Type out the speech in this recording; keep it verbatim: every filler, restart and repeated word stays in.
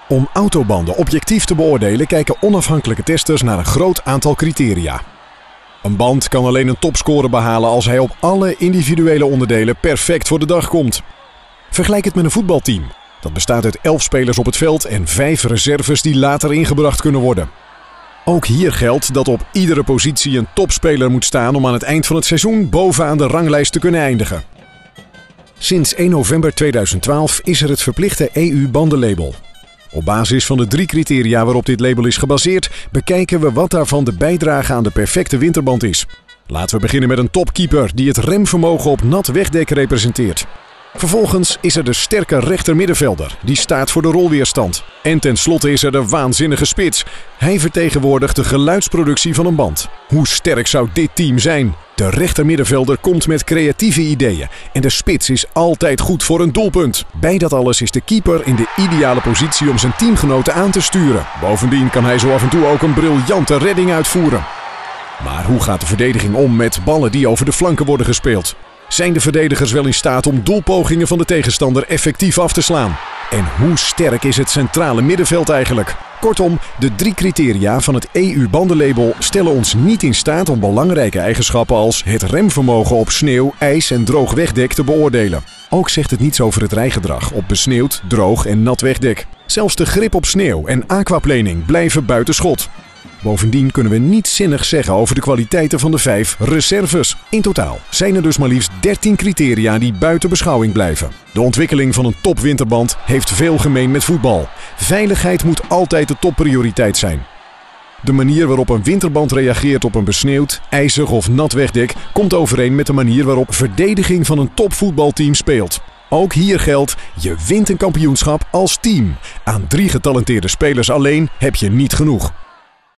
Om autobanden objectief te beoordelen kijken onafhankelijke testers naar een groot aantal criteria. Een band kan alleen een topscore behalen als hij op alle individuele onderdelen perfect voor de dag komt. Vergelijk het met een voetbalteam. Dat bestaat uit elf spelers op het veld en vijf reserves die later ingebracht kunnen worden. Ook hier geldt dat op iedere positie een topspeler moet staan om aan het eind van het seizoen bovenaan de ranglijst te kunnen eindigen. Sinds één november tweeduizend twaalf is er het verplichte E U-bandenlabel. Op basis van de drie criteria waarop dit label is gebaseerd, bekijken we wat daarvan de bijdrage aan de perfecte winterband is. Laten we beginnen met een topkeeper die het remvermogen op nat wegdek representeert. Vervolgens is er de sterke rechtermiddenvelder, die staat voor de rolweerstand. En tenslotte is er de waanzinnige spits. Hij vertegenwoordigt de geluidsproductie van een band. Hoe sterk zou dit team zijn? De rechtermiddenvelder komt met creatieve ideeën en de spits is altijd goed voor een doelpunt. Bij dat alles is de keeper in de ideale positie om zijn teamgenoten aan te sturen. Bovendien kan hij zo af en toe ook een briljante redding uitvoeren. Maar hoe gaat de verdediging om met ballen die over de flanken worden gespeeld? Zijn de verdedigers wel in staat om doelpogingen van de tegenstander effectief af te slaan? En hoe sterk is het centrale middenveld eigenlijk? Kortom, de drie criteria van het E U-bandenlabel stellen ons niet in staat om belangrijke eigenschappen als het remvermogen op sneeuw, ijs en droog wegdek te beoordelen. Ook zegt het niets over het rijgedrag op besneeuwd, droog en nat wegdek. Zelfs de grip op sneeuw en aquaplaning blijven buiten schot. Bovendien kunnen we niets zinnigs zeggen over de kwaliteiten van de vijf reserves. In totaal zijn er dus maar liefst dertien criteria die buiten beschouwing blijven. De ontwikkeling van een topwinterband heeft veel gemeen met voetbal. Veiligheid moet altijd de topprioriteit zijn. De manier waarop een winterband reageert op een besneeuwd, ijzig of nat wegdek komt overeen met de manier waarop verdediging van een topvoetbalteam speelt. Ook hier geldt, je wint een kampioenschap als team. Aan drie getalenteerde spelers alleen heb je niet genoeg.